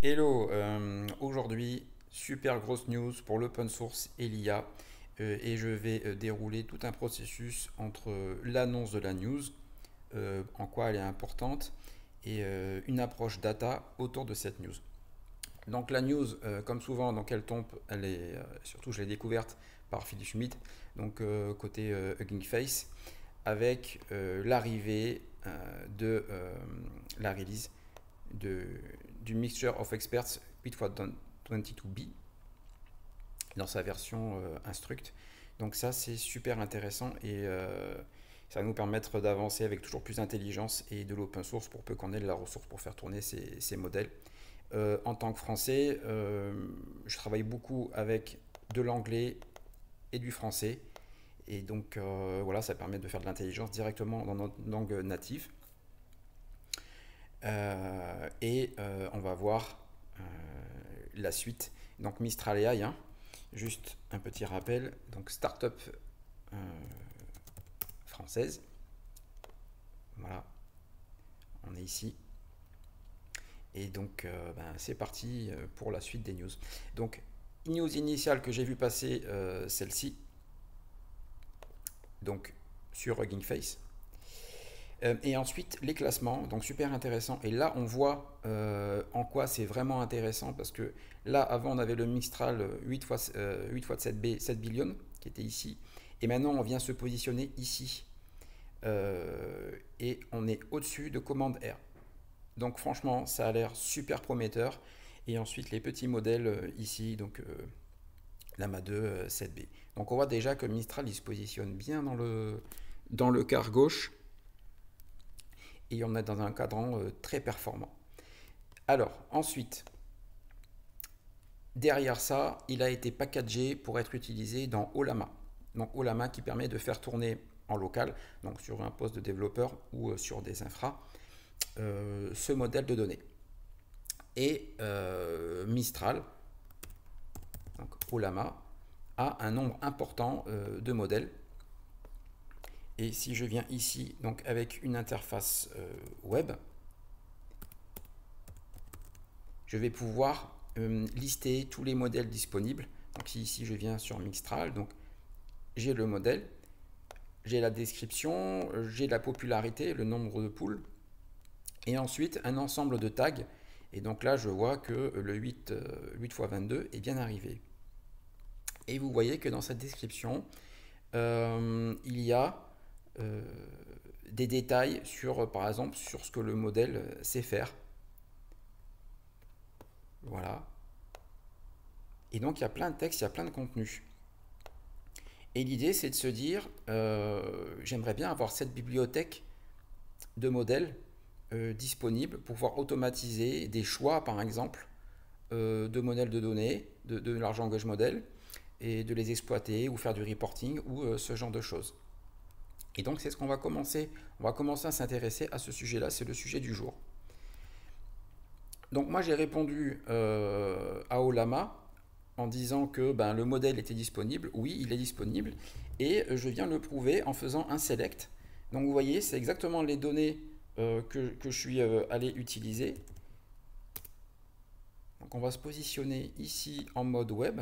Hello, aujourd'hui, super grosse news pour l'open source et l'IA, et je vais dérouler tout un processus entre l'annonce de la news, en quoi elle est importante, et une approche data autour de cette news. Donc la news, comme souvent, donc elle tombe, elle est, surtout je l'ai découverte par Phil Schmidt, donc côté Hugging Face, avec l'arrivée de la release de, du Mixture of Experts 8x22B dans sa version Instruct. Donc ça c'est super intéressant et ça va nous permettre d'avancer avec toujours plus d'intelligence et de l'open source pour peu qu'on ait de la ressource pour faire tourner ces modèles. En tant que français, je travaille beaucoup avec de l'anglais et du français. Et donc voilà, ça permet de faire de l'intelligence directement dans notre langue native. On va voir la suite. Donc Mistral AI, hein. Juste un petit rappel. Donc start-up euh, française. Voilà, on est ici. Et donc c'est parti pour la suite des news. Donc news initiale que j'ai vu passer, celle-ci. Donc sur Hugging Face. Et ensuite, les classements, donc super intéressant. Et là, on voit en quoi c'est vraiment intéressant parce que là, avant, on avait le Mixtral 8x 7B, 7 billion qui était ici. Et maintenant, on vient se positionner ici. Et on est au-dessus de commande R. Donc, franchement, ça a l'air super prometteur. Et ensuite, les petits modèles ici, donc Lama 2, 7B. Donc, on voit déjà que le Mistral, il se positionne bien dans le quart gauche et on est dans un cadran très performant. Alors, ensuite, derrière ça, il a été packagé pour être utilisé dans Olama. Donc Olama qui permet de faire tourner en local, donc sur un poste de développeur ou sur des infras, ce modèle de données. Et Mistral, donc Olama, a un nombre important de modèles. Et si je viens ici, donc avec une interface web, je vais pouvoir lister tous les modèles disponibles. Donc si ici je viens sur Mixtral, donc j'ai le modèle, j'ai la description, j'ai la popularité, le nombre de poules, et ensuite un ensemble de tags. Et donc là je vois que le 8 x 22 est bien arrivé. Et vous voyez que dans cette description, il y a des détails sur, par exemple, sur ce que le modèle sait faire. Voilà. Et donc il y a plein de textes, il y a plein de contenus. Et l'idée c'est de se dire, j'aimerais bien avoir cette bibliothèque de modèles disponible pour pouvoir automatiser des choix, par exemple, de modèles de données, de large language model, et de les exploiter ou faire du reporting ou ce genre de choses. Et donc c'est ce qu'on va commencer. On va commencer à s'intéresser à ce sujet-là, c'est le sujet du jour. Donc moi j'ai répondu à Olama en disant que le modèle était disponible. Oui, il est disponible. Et je viens le prouver en faisant un select. Donc vous voyez, c'est exactement les données que je suis allé utiliser. Donc on va se positionner ici en mode web.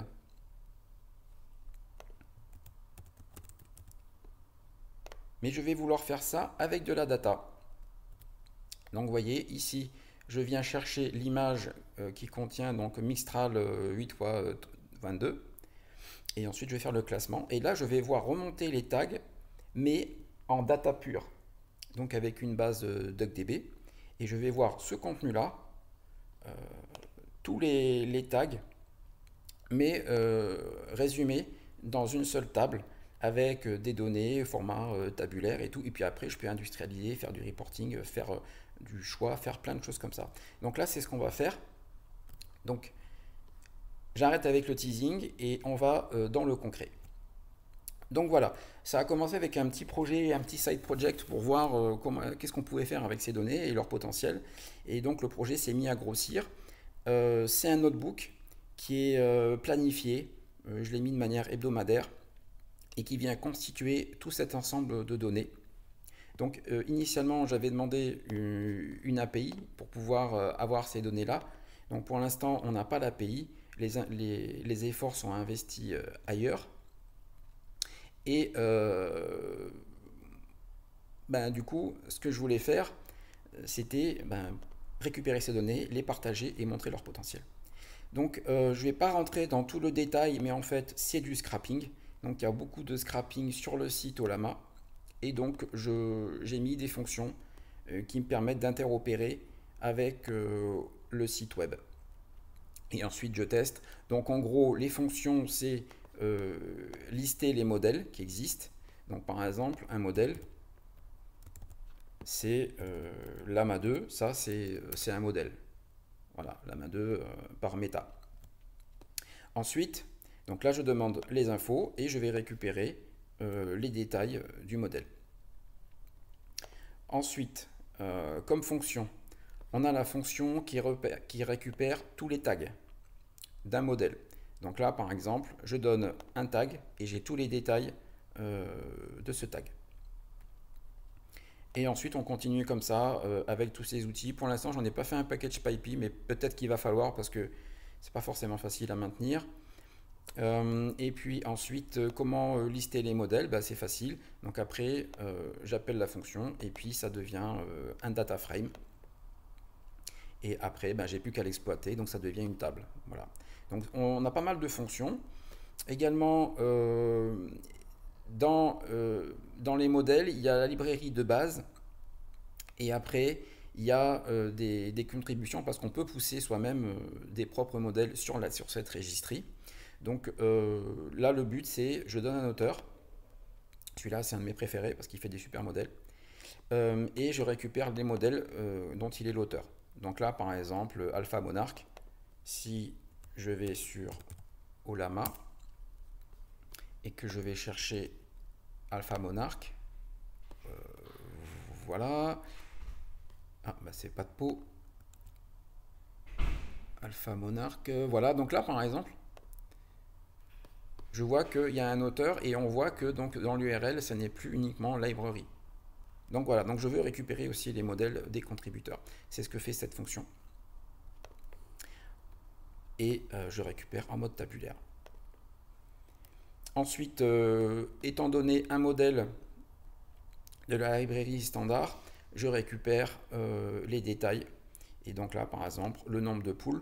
Mais je vais vouloir faire ça avec de la data. Donc vous voyez, ici, je viens chercher l'image qui contient donc Mixtral 8x22. Et ensuite, je vais faire le classement. Et là, je vais voir remonter les tags, mais en data pure. Donc avec une base DuckDB. Et je vais voir ce contenu-là, tous les tags, mais résumés dans une seule table avec des données, format tabulaire et tout. Et puis après, je peux industrialiser, faire du reporting, faire du choix, faire plein de choses comme ça. Donc là, c'est ce qu'on va faire. Donc, j'arrête avec le teasing et on va dans le concret. Donc voilà, ça a commencé avec un petit projet, un petit side project pour voir qu'est-ce qu'on pouvait faire avec ces données et leur potentiel. Et donc le projet s'est mis à grossir. C'est un notebook qui est planifié, je l'ai mis de manière hebdomadaire et qui vient constituer tout cet ensemble de données. Donc initialement j'avais demandé une API pour pouvoir avoir ces données-là. Donc pour l'instant, on n'a pas l'API, les efforts sont investis ailleurs. Et du coup, ce que je voulais faire, c'était récupérer ces données, les partager et montrer leur potentiel. Donc je ne vais pas rentrer dans tout le détail, mais en fait c'est du scrapping. Donc il y a beaucoup de scrapping sur le site Ollama. Et donc j'ai mis des fonctions qui me permettent d'interopérer avec le site web. Et ensuite je teste. Donc en gros les fonctions c'est lister les modèles qui existent. Donc par exemple un modèle c'est Lama 2, ça c'est un modèle. Voilà, Lama 2 par méta. Ensuite, donc là je demande les infos et je vais récupérer les détails du modèle. Ensuite, comme fonction, on a la fonction qui récupère tous les tags d'un modèle. Donc là, par exemple, je donne un tag et j'ai tous les détails de ce tag. Et ensuite, on continue comme ça avec tous ces outils. Pour l'instant, j'en ai pas fait un package PyPy, mais peut-être qu'il va falloir parce que c'est pas forcément facile à maintenir. Et puis ensuite, comment lister les modèles? C'est facile. Donc après, j'appelle la fonction et puis ça devient un data frame. Et après, j'ai plus qu'à l'exploiter, donc ça devient une table. Voilà. Donc on a pas mal de fonctions. Également, dans les modèles, il y a la librairie de base. Et après, il y a des contributions parce qu'on peut pousser soi-même des propres modèles sur cette registrie. Donc là, le but, c'est je donne un auteur. Celui-là, c'est un de mes préférés parce qu'il fait des super modèles. Et je récupère les modèles dont il est l'auteur. Donc là, par exemple, Alpha Monarch. Si je vais sur Ollama et que je vais chercher Alpha Monarch, voilà. Ah, c'est pas de peau. Alpha Monarch, voilà. Donc là, par exemple, je vois qu'il y a un auteur et on voit que donc, dans l'URL, ce n'est plus uniquement library. Donc voilà, donc je veux récupérer aussi les modèles des contributeurs. C'est ce que fait cette fonction. Et je récupère en mode tabulaire. Ensuite, étant donné un modèle de la librairie standard, je récupère les détails. Et donc là, par exemple, le nombre de poules,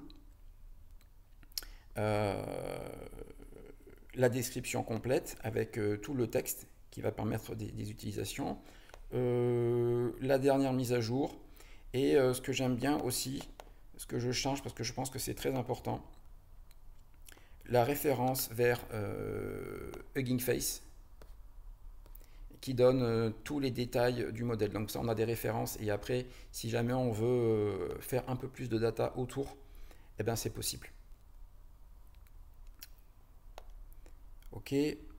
la description complète avec tout le texte qui va permettre des utilisations, la dernière mise à jour et ce que j'aime bien aussi, ce que je change parce que je pense que c'est très important, la référence vers Hugging Face qui donne tous les détails du modèle. Donc ça, on a des références et après, si jamais on veut faire un peu plus de data autour, eh bien c'est possible. Ok.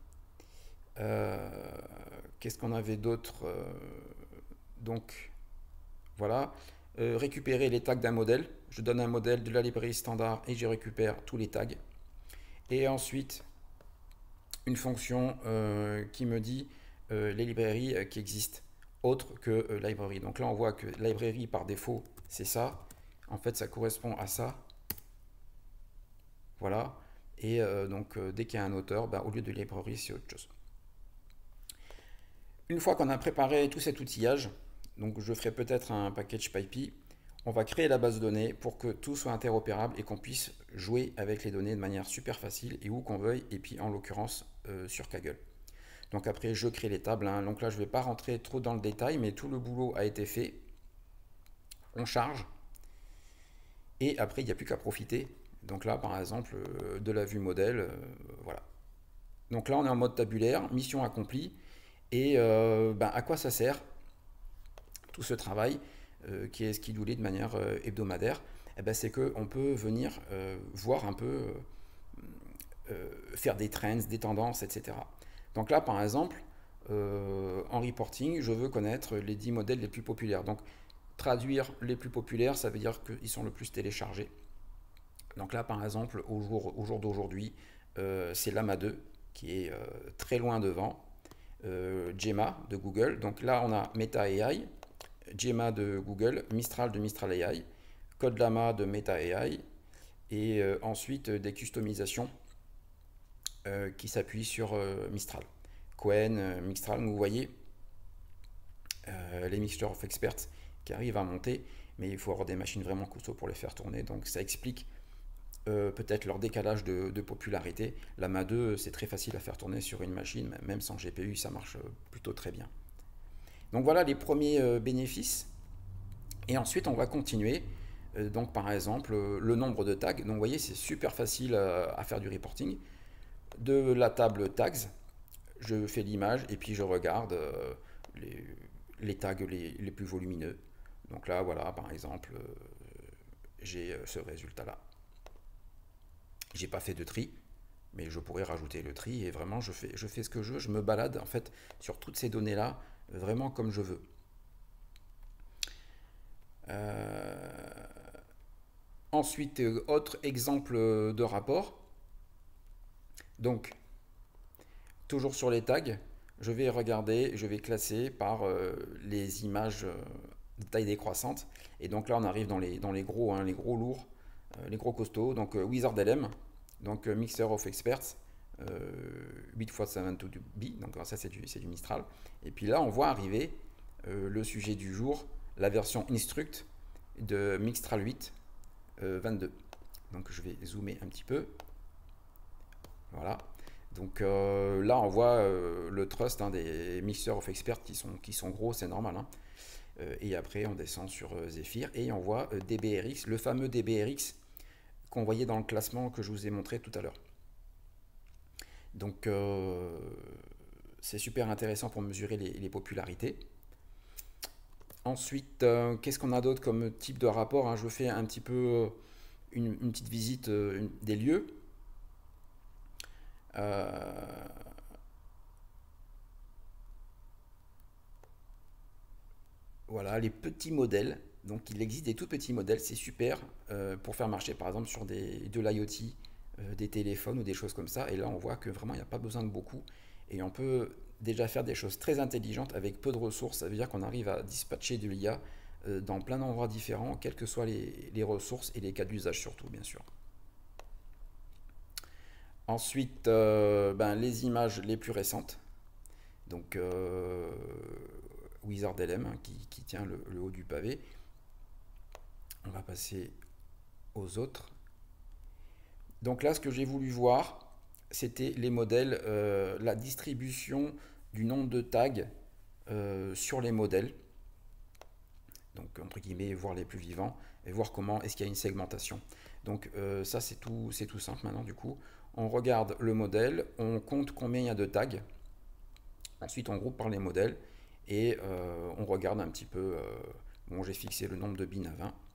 Qu'est-ce qu'on avait d'autre? Donc voilà. Récupérer les tags d'un modèle. Je donne un modèle de la librairie standard et je récupère tous les tags. Et ensuite, une fonction qui me dit les librairies qui existent autres que library. Donc là, on voit que librairie par défaut, c'est ça. En fait, ça correspond à ça. Voilà. Et donc, dès qu'il y a un auteur, au lieu de librairie, c'est autre chose. Une fois qu'on a préparé tout cet outillage, donc je ferai peut-être un package PyPy, on va créer la base de données pour que tout soit interopérable et qu'on puisse jouer avec les données de manière super facile et où qu'on veuille, et puis en l'occurrence sur Kaggle. Donc après, je crée les tables. Donc là, je ne vais pas rentrer trop dans le détail, mais tout le boulot a été fait. On charge. Et après, il n'y a plus qu'à profiter. Donc là, par exemple, de la vue modèle. Voilà. Donc là, on est en mode tabulaire, mission accomplie. Et à quoi ça sert tout ce travail qui est schedulé de manière hebdomadaire? C'est qu'on peut venir voir un peu, faire des trends, des tendances, etc. Donc là, par exemple, en reporting, je veux connaître les 10 modèles les plus populaires. Donc, traduire les plus populaires, ça veut dire qu'ils sont le plus téléchargés. Donc là, par exemple, au jour d'aujourd'hui, c'est Lama 2 qui est très loin devant. Gemma de Google. Donc là, on a Meta AI, Gemma de Google, Mistral de Mistral AI, Code Llama de Meta AI, et ensuite des customisations qui s'appuient sur Mistral. Qwen, Mistral, vous voyez les Mixture of Experts qui arrivent à monter, mais il faut avoir des machines vraiment costauds pour les faire tourner, donc ça explique peut-être leur décalage de popularité. La MA 2, c'est très facile à faire tourner sur une machine, même sans GPU, ça marche plutôt très bien. Donc voilà les premiers bénéfices. Et ensuite, on va continuer. Donc par exemple, le nombre de tags. Donc vous voyez, c'est super facile à faire du reporting. De la table tags, je fais l'image et puis je regarde les tags les plus volumineux. Donc là, voilà, par exemple, j'ai ce résultat-là. J'ai pas fait de tri, mais je pourrais rajouter le tri et vraiment je fais ce que je veux. Je me balade en fait sur toutes ces données-là vraiment comme je veux. Ensuite, autre exemple de rapport. Donc, toujours sur les tags, je vais regarder, je vais classer par les images de taille décroissante. Et donc là, on arrive dans les gros, hein, les gros lourds, les gros costauds. Donc WizardLM, donc Mixer of Experts, 8x72B, donc ça c'est du Mistral. Et puis là, on voit arriver le sujet du jour, la version Instruct de Mixtral 8 22. Donc je vais zoomer un petit peu. Voilà. Donc là, on voit le trust hein, des Mixer of Experts qui sont gros, c'est normal. Hein. Et après, on descend sur Zephyr et on voit DBRX, le fameux DBRX qu'on voyait dans le classement que je vous ai montré tout à l'heure. Donc c'est super intéressant pour mesurer les popularités. Ensuite, qu'est-ce qu'on a d'autre comme type de rapport hein. Je fais un petit peu une petite visite des lieux. Voilà, les petits modèles. Donc il existe des tout petits modèles, c'est super pour faire marcher par exemple sur de l'IoT, des téléphones ou des choses comme ça. Et là on voit que vraiment il n'y a pas besoin de beaucoup. Et on peut déjà faire des choses très intelligentes avec peu de ressources. Ça veut dire qu'on arrive à dispatcher de l'IA dans plein d'endroits différents, quelles que soient les ressources et les cas d'usage surtout, bien sûr. Ensuite, les images les plus récentes. Donc WizardLM hein, qui tient le haut du pavé. On va passer aux autres. Donc là, ce que j'ai voulu voir, c'était les modèles, la distribution du nombre de tags sur les modèles. Donc, entre guillemets, voir les plus vivants et voir comment est-ce qu'il y a une segmentation. Donc, ça, c'est tout simple maintenant, du coup. On regarde le modèle, on compte combien il y a de tags. Ensuite, on groupe par les modèles et on regarde un petit peu. Bon, j'ai fixé le nombre de bins à 20.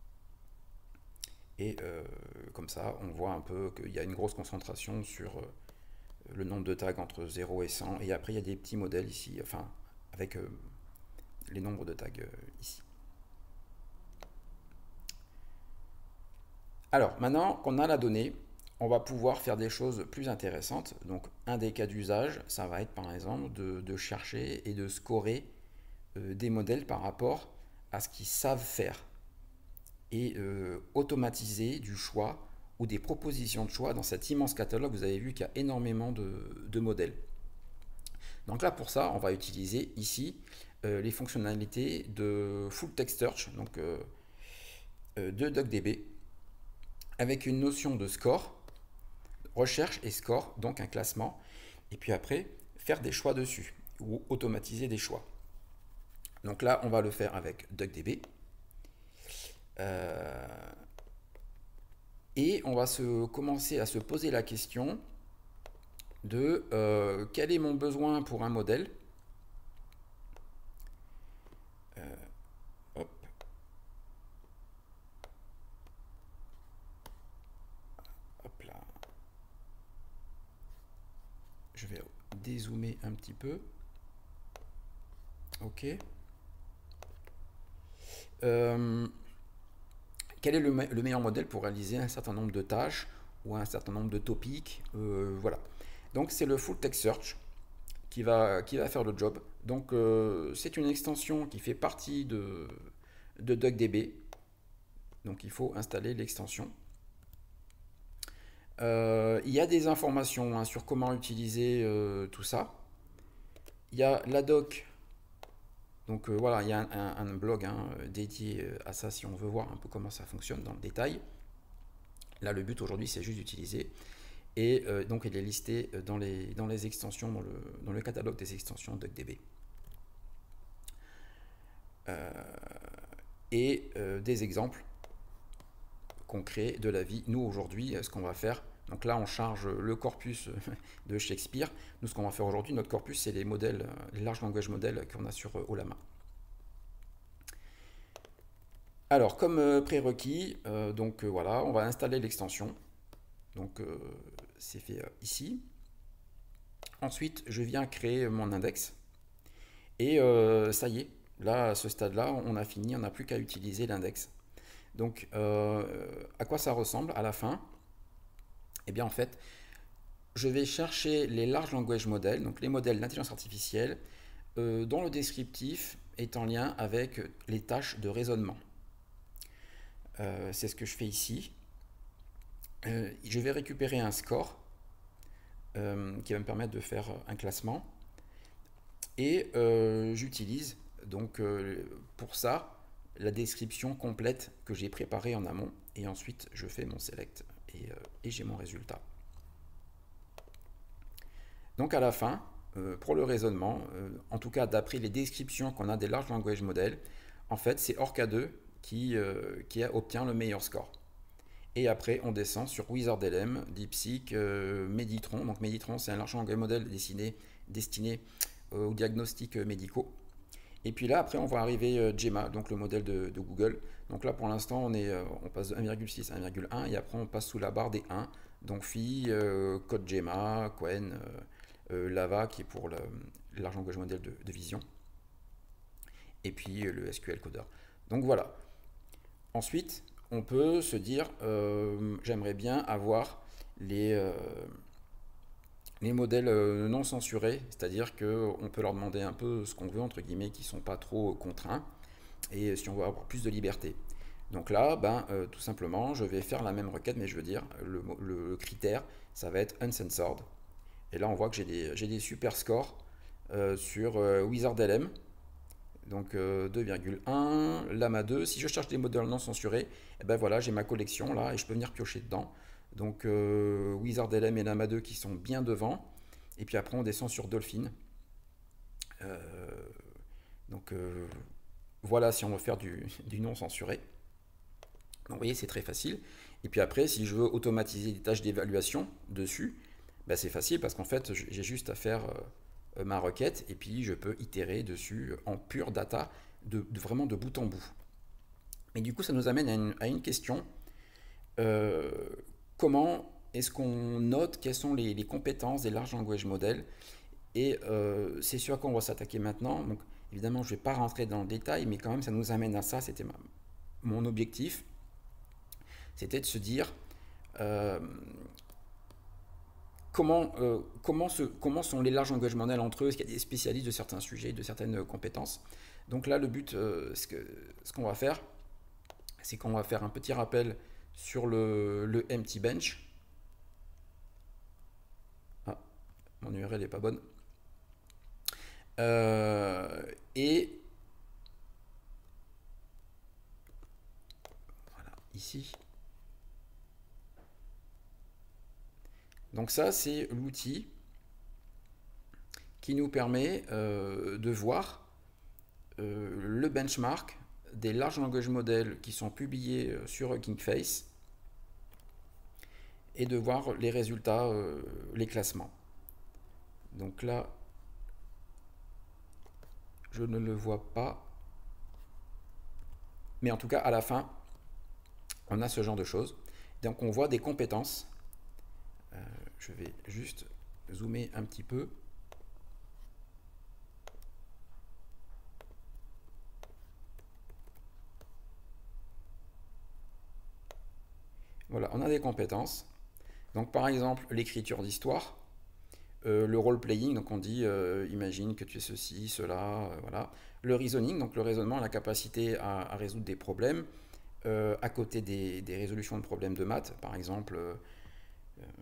Et comme ça, on voit un peu qu'il y a une grosse concentration sur le nombre de tags entre 0 et 100. Et après, il y a des petits modèles ici, enfin, avec les nombres de tags ici. Alors, maintenant qu'on a la donnée, on va pouvoir faire des choses plus intéressantes. Donc, un des cas d'usage, ça va être par exemple de chercher et de scorer des modèles par rapport à ce qu'ils savent faire et automatiser du choix ou des propositions de choix dans cet immense catalogue. Vous avez vu qu'il y a énormément de modèles. Donc là, pour ça, on va utiliser ici les fonctionnalités de Full Text Search, donc de DuckDB, avec une notion de score, recherche et score, donc un classement, et puis après, faire des choix dessus, ou automatiser des choix. Donc là, on va le faire avec DuckDB. Et on va commencer à se poser la question de quel est mon besoin pour un modèle. Hop. Hop là. Je vais dézoomer un petit peu. Ok. Quel est le meilleur modèle pour réaliser un certain nombre de tâches ou un certain nombre de topics voilà. Donc c'est le Full Text Search qui va faire le job. Donc c'est une extension qui fait partie de DuckDB. Donc il faut installer l'extension. Il y a des informations hein, sur comment utiliser tout ça. Il y a la doc. Donc voilà, il y a un blog hein, dédié à ça si on veut voir un peu comment ça fonctionne dans le détail. Là, le but aujourd'hui, c'est juste d'utiliser. Et donc, il est listé dans les extensions, dans le catalogue des extensions DuckDB. Et des exemples concrets de la vie. Nous, aujourd'hui, ce qu'on va faire, donc là, on charge le corpus de Shakespeare. Nous, ce qu'on va faire aujourd'hui, notre corpus, c'est les modèles, les large language models qu'on a sur Olama. Alors, comme prérequis, donc voilà, on va installer l'extension. Donc, c'est fait ici. Ensuite, je viens créer mon index. Et ça y est, là, à ce stade-là, on a fini, on n'a plus qu'à utiliser l'index. Donc, à quoi ça ressemble à la fin? Eh bien, en fait, je vais chercher les large language models, donc les modèles d'intelligence artificielle, dont le descriptif est en lien avec les tâches de raisonnement. C'est ce que je fais ici. Je vais récupérer un score qui va me permettre de faire un classement. Et j'utilise donc pour ça la description complète que j'ai préparée en amont. Et ensuite, je fais mon select et j'ai mon résultat. Donc à la fin, pour le raisonnement, en tout cas d'après les descriptions qu'on a des large language models, en fait c'est Orca2 qui obtient le meilleur score. Et après on descend sur WizardLM, DeepSeek, Meditron. Donc Meditron c'est un large language model destiné aux diagnostics médicaux. Et puis là après on va arriver Gemma, donc le modèle de Google. Donc là pour l'instant on passe de 1,6 à 1,1 et après on passe sous la barre des 1. Donc Phi, Code Gemma, Qwen, Lava qui est pour le large language model de vision. Et puis le SQL Coder. Donc voilà. Ensuite, on peut se dire, j'aimerais bien avoir les modèles non censurés, c'est-à-dire qu'on peut leur demander un peu ce qu'on veut, entre guillemets, qui ne sont pas trop contraints, et si on veut avoir plus de liberté. Donc là, tout simplement, je vais faire la même requête, mais je veux dire, le critère, ça va être uncensored. Et là, on voit que j'ai des super scores sur WizardLM, donc 2,1, Lama 2. Si je cherche des modèles non censurés, eh ben voilà, j'ai ma collection là et je peux venir piocher dedans. Donc WizardLM et Lama 2 qui sont bien devant. Et puis après, on descend sur Dolphin. Donc voilà si on veut faire du non censuré. Donc, vous voyez, c'est très facile. Et puis après, si je veux automatiser des tâches d'évaluation dessus, c'est facile parce qu'en fait, j'ai juste à faire ma requête et puis je peux itérer dessus en pure data, vraiment de bout en bout. Mais du coup, ça nous amène à une question. Comment est-ce qu'on note quelles sont les compétences des large language models? Et c'est sur quoi on va s'attaquer maintenant. Donc, évidemment, je ne vais pas rentrer dans le détail, mais quand même, ça nous amène à ça. C'était mon objectif. C'était de se dire comment sont les large language models entre eux? Est-ce qu'il y a des spécialistes de certains sujets, de certaines compétences? Donc là, le but, ce qu'on va faire, c'est qu'on va faire un petit rappel sur le empty bench. Ah, mon URL n'est pas bonne. Et voilà, ici. Donc ça, c'est l'outil qui nous permet de voir le benchmark des large language models qui sont publiés sur Hugging Face et de voir les résultats, les classements. Donc là, je ne le vois pas. Mais en tout cas, à la fin, on a ce genre de choses. Donc on voit des compétences. Je vais juste zoomer un petit peu. Voilà, on a des compétences. Donc par exemple, l'écriture d'histoire, le role-playing, donc on dit imagine que tu es ceci, cela, voilà. Le reasoning, donc le raisonnement, la capacité à résoudre des problèmes, à côté des résolutions de problèmes de maths, par exemple,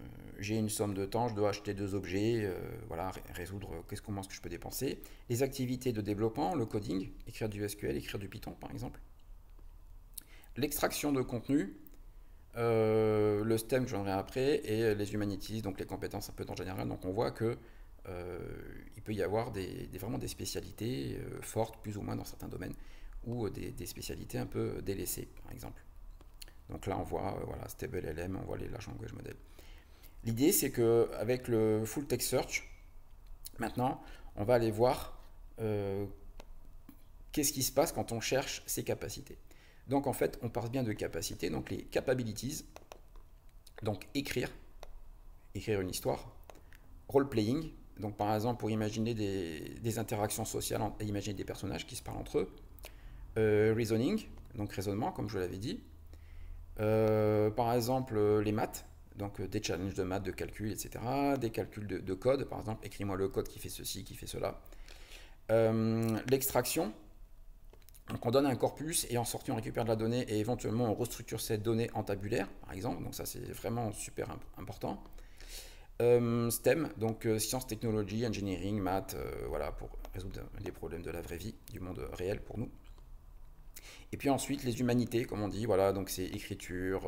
j'ai une somme de temps, je dois acheter 2 objets, voilà, résoudre comment est-ce que je peux dépenser. Les activités de développement, le coding, écrire du SQL, écrire du Python par exemple. L'extraction de contenu, le STEM que j'en ai après, et les humanities, donc les compétences un peu en général. Donc on voit que il peut y avoir vraiment des spécialités fortes, plus ou moins dans certains domaines, ou des spécialités un peu délaissées, par exemple. Donc là, on voit voilà, Stable LM, on voit les Large Language Models. L'idée, c'est qu'avec le Full Text Search, maintenant, on va aller voir qu'est-ce qui se passe quand on cherche ces capacités. Donc en fait, on parle bien de capacités, donc les capabilities, donc écrire une histoire, role-playing, donc par exemple pour imaginer des interactions sociales, imaginer des personnages qui se parlent entre eux, reasoning, donc raisonnement, comme je l'avais dit, par exemple les maths, donc des challenges de maths, de calcul, etc., des calculs de code, par exemple, écris-moi le code qui fait ceci, qui fait cela. L'extraction, donc on donne un corpus et en sortie on récupère de la donnée et éventuellement on restructure cette donnée en tabulaire, par exemple, donc ça c'est vraiment super important. STEM, donc sciences, technologies, engineering, maths, voilà, pour résoudre des problèmes de la vraie vie, du monde réel pour nous. Et puis ensuite les humanités, comme on dit, voilà, donc c'est écriture,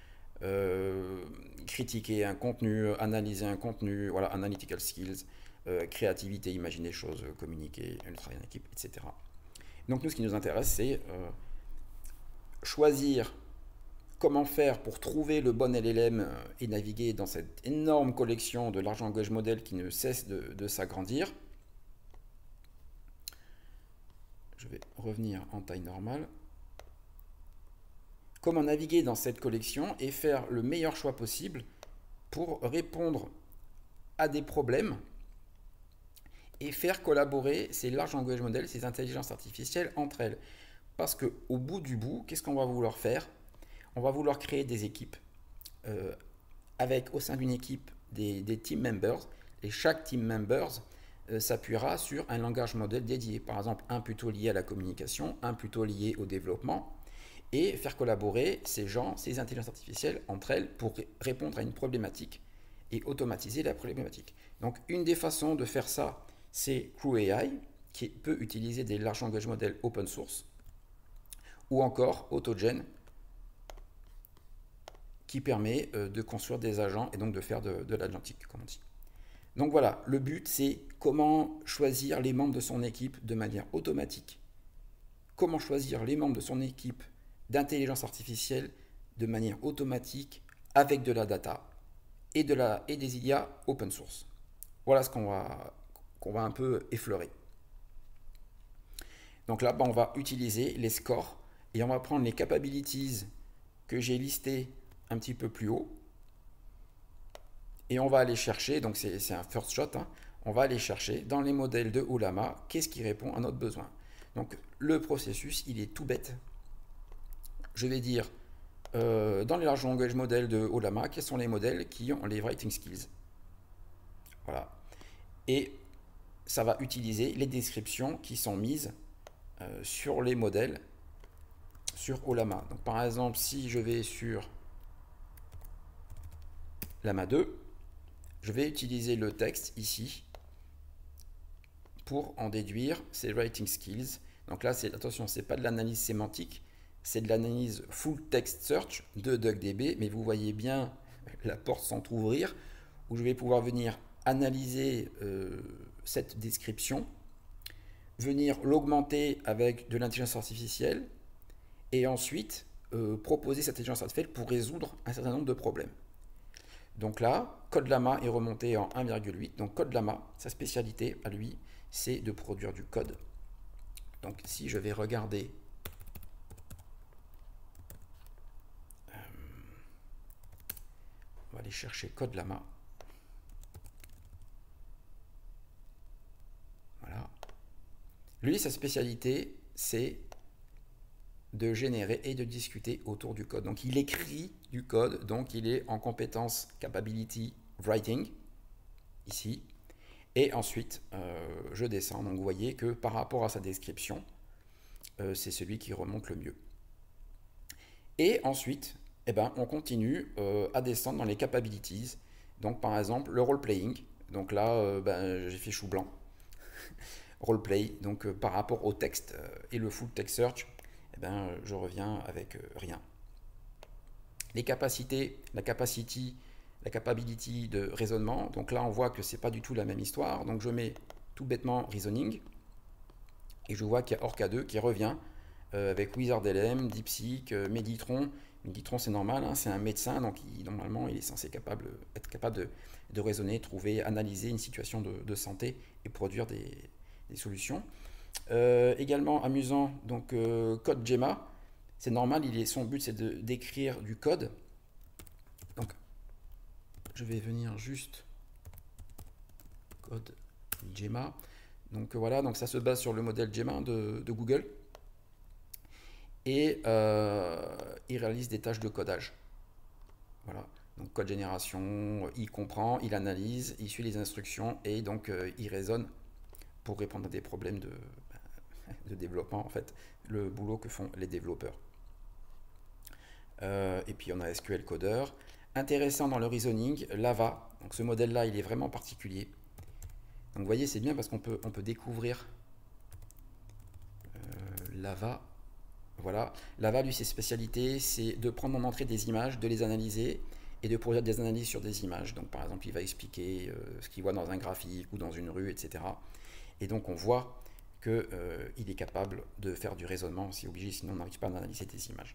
critiquer un contenu, analyser un contenu, voilà, analytical skills, créativité, imaginer des choses, communiquer, le travail en équipe, etc. Donc nous, ce qui nous intéresse, c'est choisir comment faire pour trouver le bon LLM et naviguer dans cette énorme collection de Large Language Model qui ne cesse de s'agrandir. Je vais revenir en taille normale. Comment naviguer dans cette collection et faire le meilleur choix possible pour répondre à des problèmes et faire collaborer ces Large Language Models, ces intelligences artificielles entre elles. Parce qu'au bout du bout, qu'est-ce qu'on va vouloir faire? On va vouloir créer des équipes avec au sein d'une équipe des team members, et chaque team members s'appuiera sur un langage modèle dédié. Par exemple, un plutôt lié à la communication, un plutôt lié au développement, et faire collaborer ces gens, ces intelligences artificielles entre elles pour répondre à une problématique et automatiser la problématique. Donc une des façons de faire ça, c'est CrewAI, qui peut utiliser des large language models open source, ou encore AutoGen, qui permet de construire des agents et donc de faire de l'agentique, comme on dit. Donc voilà, le but c'est comment choisir les membres de son équipe de manière automatique. Comment choisir les membres de son équipe d'intelligence artificielle de manière automatique avec de la data et des IA open source. Voilà ce qu'on va un peu effleurer. Donc là, on va utiliser les scores et on va prendre les capabilities que j'ai listées un petit peu plus haut et on va aller chercher, donc c'est un first shot, hein, on va aller chercher dans les modèles de Ollama qu'est-ce qui répond à notre besoin. Donc le processus, il est tout bête. Je vais dire dans les large language models de Ollama, quels sont les modèles qui ont les writing skills. Voilà. Et ça va utiliser les descriptions qui sont mises sur les modèles sur Ollama. Donc par exemple, si je vais sur Llama 2, je vais utiliser le texte ici pour en déduire ces writing skills. Donc là, attention, ce n'est pas de l'analyse sémantique, c'est de l'analyse full text search de DuckDB, mais vous voyez bien la porte s'entrouvrir, où je vais pouvoir venir analyser cette description, venir l'augmenter avec de l'intelligence artificielle, et ensuite proposer cette intelligence artificielle pour résoudre un certain nombre de problèmes. Donc là, CodeLlama est remonté en 1,8. Donc CodeLlama, sa spécialité à lui, c'est de produire du code. Donc si je vais regarder on va aller chercher CodeLlama. Voilà. Lui, sa spécialité, c'est de générer et de discuter autour du code. Donc il écrit du code, donc il est en compétence capability writing, ici. Et ensuite, je descends. Donc vous voyez que par rapport à sa description, c'est celui qui remonte le mieux. Et ensuite, on continue à descendre dans les capabilities. Donc par exemple le role-playing, donc là ben, j'ai fait chou blanc, roleplay, donc par rapport au texte et le full text search, eh ben, je reviens avec rien. Les capacités, la capability de raisonnement, donc là on voit que c'est pas du tout la même histoire, donc je mets tout bêtement reasoning, et je vois qu'il y a Orca 2 qui revient avec WizardLM, DeepSeek, Meditron. Meditron c'est normal, hein, c'est un médecin, donc normalement il est censé être capable de raisonner, trouver, analyser une situation de santé et produire des solutions. Également amusant, donc CodeGemma, c'est normal, son but c'est d'écrire du code. Donc je vais venir juste CodeGemma. Donc voilà, donc ça se base sur le modèle Gemma de Google. Et il réalise des tâches de codage. Voilà, donc code génération, il comprend, il analyse, il suit les instructions et donc il raisonne pour répondre à des problèmes de développement, en fait, le boulot que font les développeurs. Et puis on a SQL Coder. Intéressant dans le reasoning, Lava. Donc ce modèle-là, il est vraiment particulier. Donc vous voyez, c'est bien parce qu'on peut découvrir Lava. Voilà. Lava, lui, ses spécialités, c'est de prendre en entrée des images, de les analyser et de produire des analyses sur des images. Donc par exemple, il va expliquer ce qu'il voit dans un graphique ou dans une rue, etc. Et donc on voit qu'il est capable de faire du raisonnement, c'est obligé, sinon on n'arrive pas à analyser des images.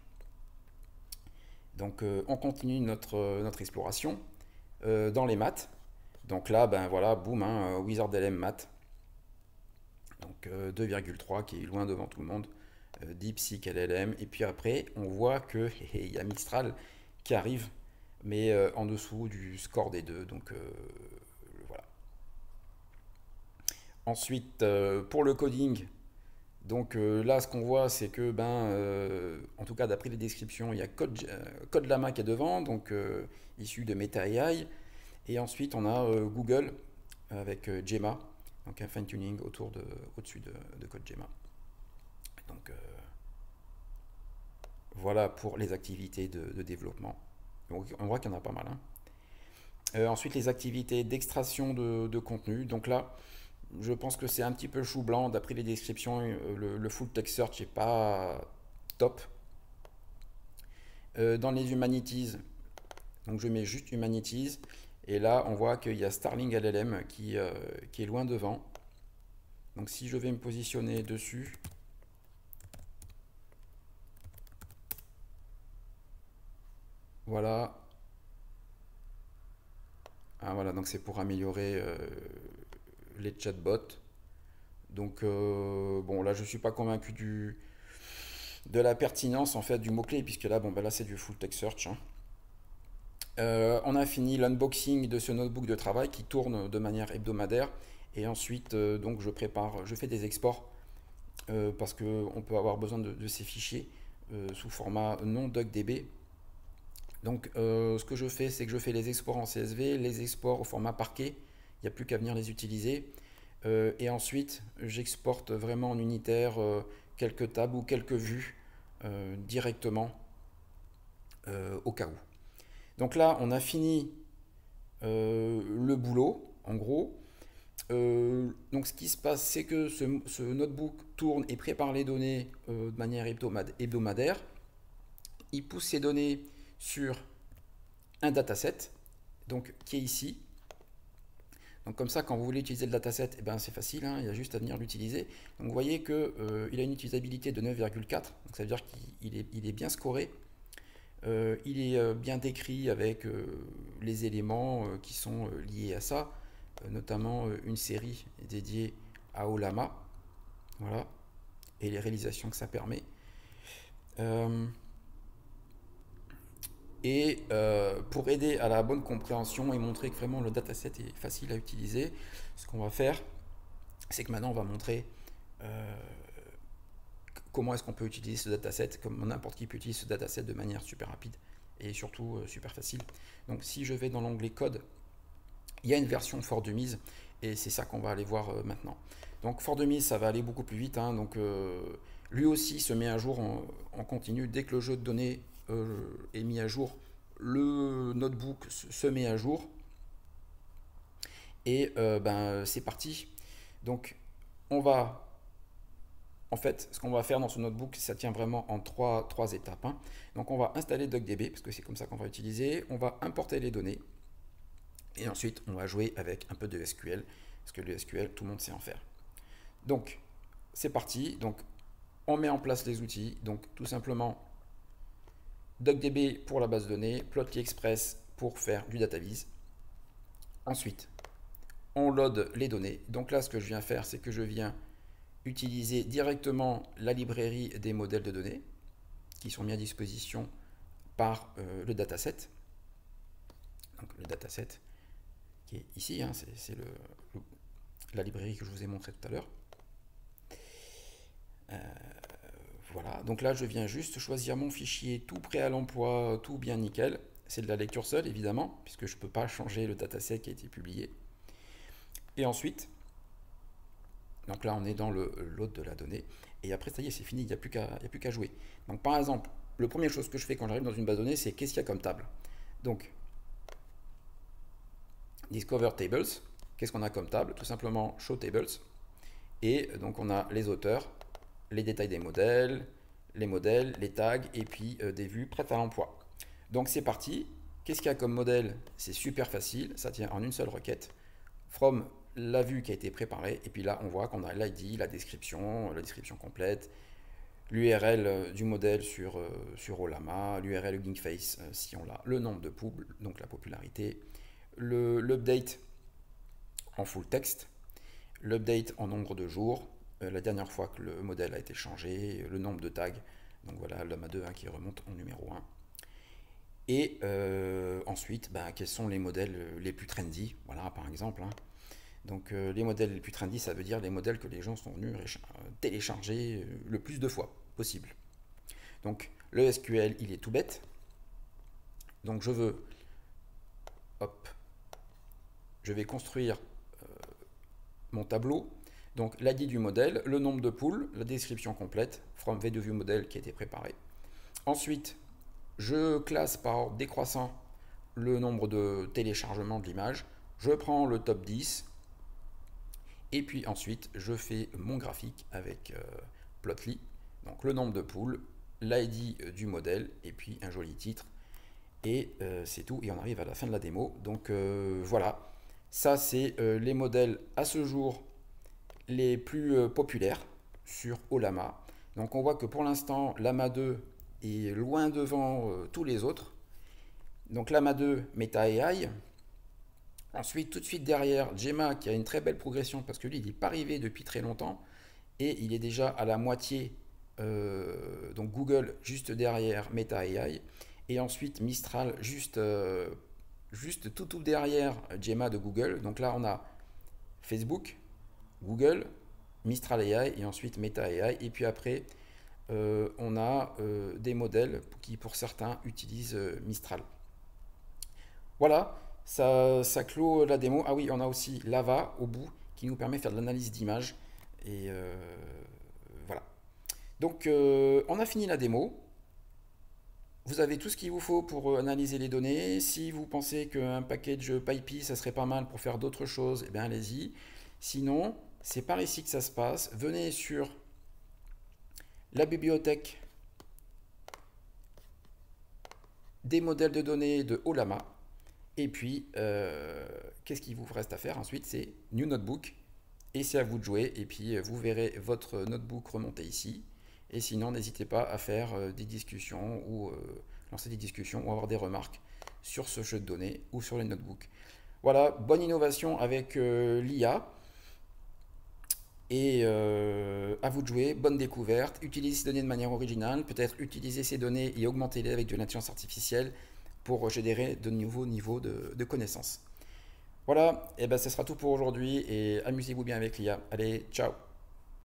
Donc on continue notre exploration dans les maths. Donc là, ben voilà, boum, hein, WizardLM maths. Donc 2,3 qui est loin devant tout le monde. DeepSeek LLM. Et puis après, on voit qu'il y a Mistral qui arrive, mais en dessous du score des deux. Donc voilà. Ensuite, pour le coding, donc là, ce qu'on voit, c'est que, en tout cas, d'après les descriptions, il y a CodeLama qui est devant, donc issu de Meta AI. Et ensuite, on a Google avec Gemma, donc un fine-tuning au-dessus de CodeGemma. Donc voilà pour les activités de développement. Donc, on voit qu'il y en a pas mal. Hein. Ensuite, les activités d'extraction de contenu. Donc là, je pense que c'est un petit peu chou blanc. D'après les descriptions, le full text search n'est pas top. Dans les humanities, donc je mets juste humanities. Et là, on voit qu'il y a Starling LLM qui est loin devant. Donc si je vais me positionner dessus, voilà. Ah, voilà, donc c'est pour améliorer les chatbots. Donc bon, là je suis pas convaincu de la pertinence en fait du mot-clé, puisque là, bon, là c'est du full text search. Hein. On a fini l'unboxing de ce notebook de travail qui tourne de manière hebdomadaire. Et ensuite, donc je fais des exports parce qu'on peut avoir besoin de ces fichiers sous format non DuckDB. Donc ce que je fais, c'est que je fais les exports en CSV, les exports au format parquet, il n'y a plus qu'à venir les utiliser. Et ensuite, j'exporte vraiment en unitaire quelques tables ou quelques vues directement au cas où. Donc là, on a fini le boulot, en gros. Donc ce qui se passe, c'est que ce notebook tourne et prépare les données de manière hebdomadaire. Il pousse ces données sur un dataset, donc qui est ici. Donc comme ça, quand vous voulez utiliser le dataset, eh ben, c'est facile, hein, il y a juste à venir l'utiliser. Donc vous voyez qu'il a une utilisabilité de 9,4, donc ça veut dire qu'il est bien scoré. Il est bien décrit avec les éléments qui sont liés à ça, notamment une série dédiée à Olama, voilà, et les réalisations que ça permet. Et pour aider à la bonne compréhension et montrer que vraiment le dataset est facile à utiliser, ce qu'on va faire, c'est que maintenant on va montrer comment est-ce qu'on peut utiliser ce dataset, comme n'importe qui peut utiliser ce dataset de manière super rapide et surtout super facile. Donc si je vais dans l'onglet code, il y a une version fort de mise et c'est ça qu'on va aller voir maintenant. Donc fort de mise, ça va aller beaucoup plus vite, hein, donc lui aussi se met à jour en continu. Dès que le jeu de données est mis à jour, le notebook se met à jour. Et ben, c'est parti. Donc, on va, en fait, ce qu'on va faire dans ce notebook, ça tient vraiment en trois étapes, hein. Donc, on va installer DuckDB, parce que c'est comme ça qu'on va utiliser. On va importer les données. Et ensuite, on va jouer avec un peu de SQL, parce que le SQL, tout le monde sait en faire. Donc, c'est parti. Donc, on met en place les outils. Donc, tout simplement, DuckDB pour la base de données, Plotly Express pour faire du data viz. Ensuite, on load les données. Donc là, ce que je viens faire, c'est que je viens utiliser directement la librairie des modèles de données qui sont mis à disposition par le dataset. Donc le dataset qui est ici, hein, c'est la librairie que je vous ai montré tout à l'heure. Voilà, donc là je viens juste choisir mon fichier tout prêt à l'emploi, tout bien nickel. C'est de la lecture seule évidemment, puisque je ne peux pas changer le dataset qui a été publié. Et ensuite, donc là on est dans le load de la donnée, et après ça y est, c'est fini, il n'y a plus qu'à jouer. Donc par exemple, la première chose que je fais quand j'arrive dans une base de données, c'est qu'est-ce qu'il y a comme table. Donc, Discover Tables, qu'est-ce qu'on a comme table? Tout simplement Show Tables, et donc on a les auteurs, les détails des modèles, les tags, et puis des vues prêtes à l'emploi. Donc c'est parti. Qu'est-ce qu'il y a comme modèle? C'est super facile, ça tient en une seule requête. From la vue qui a été préparée, et puis là on voit qu'on a l'ID, la description complète, l'URL du modèle sur Ollama, l'URL Gingface si on l'a, le nombre de poules, donc la popularité, l'update en full text, l'update en nombre de jours, la dernière fois que le modèle a été changé, le nombre de tags, donc voilà Ollama 2 qui remonte en numéro 1. Et ensuite, quels sont les modèles les plus trendy, voilà par exemple, hein. Donc les modèles les plus trendy, ça veut dire les modèles que les gens sont venus télécharger le plus de fois possible. Donc le SQL, il est tout bête. Donc je vais construire mon tableau. Donc l'ID du modèle, le nombre de poules, la description complète, from v2viewModel qui a été préparé. Ensuite, je classe par ordre décroissant le nombre de téléchargements de l'image. Je prends le top 10. Et puis ensuite, je fais mon graphique avec Plotly. Donc le nombre de poules, l'ID du modèle, et puis un joli titre. Et c'est tout. Et on arrive à la fin de la démo. Donc voilà. Ça, c'est les modèles à ce jour les plus populaires sur Ollama. Donc on voit que pour l'instant, Llama 2 est loin devant tous les autres. Donc Llama 2, Meta AI. Ensuite, tout de suite derrière, Gemma qui a une très belle progression parce que lui, il n'est pas arrivé depuis très longtemps et il est déjà à la moitié. Donc Google juste derrière Meta AI. Et ensuite Mistral juste tout derrière Gemma de Google. Donc là, on a Facebook, Google, Mistral AI et ensuite Meta AI. Et puis après, on a des modèles qui pour certains utilisent Mistral. Voilà, ça clôt la démo. Ah oui, on a aussi Lava au bout qui nous permet de faire de l'analyse d'image. Et voilà. Donc on a fini la démo. Vous avez tout ce qu'il vous faut pour analyser les données. Si vous pensez qu'un package PyPy, ça serait pas mal pour faire d'autres choses, eh bien allez-y. Sinon, c'est par ici que ça se passe. Venez sur la bibliothèque des modèles de données de Ollama. Et puis, qu'est-ce qu'il vous reste à faire ensuite? C'est New Notebook. Et c'est à vous de jouer. Et puis, vous verrez votre notebook remonter ici. Et sinon, n'hésitez pas à faire des discussions ou lancer des discussions ou avoir des remarques sur ce jeu de données ou sur les notebooks. Voilà, bonne innovation avec l'IA. Et à vous de jouer, bonne découverte. Utilisez ces données de manière originale. Peut-être utiliser ces données et augmenter-les avec de l'intelligence artificielle pour générer de nouveaux niveaux de connaissances. Voilà, et ben ce sera tout pour aujourd'hui et amusez-vous bien avec l'IA. Allez, ciao!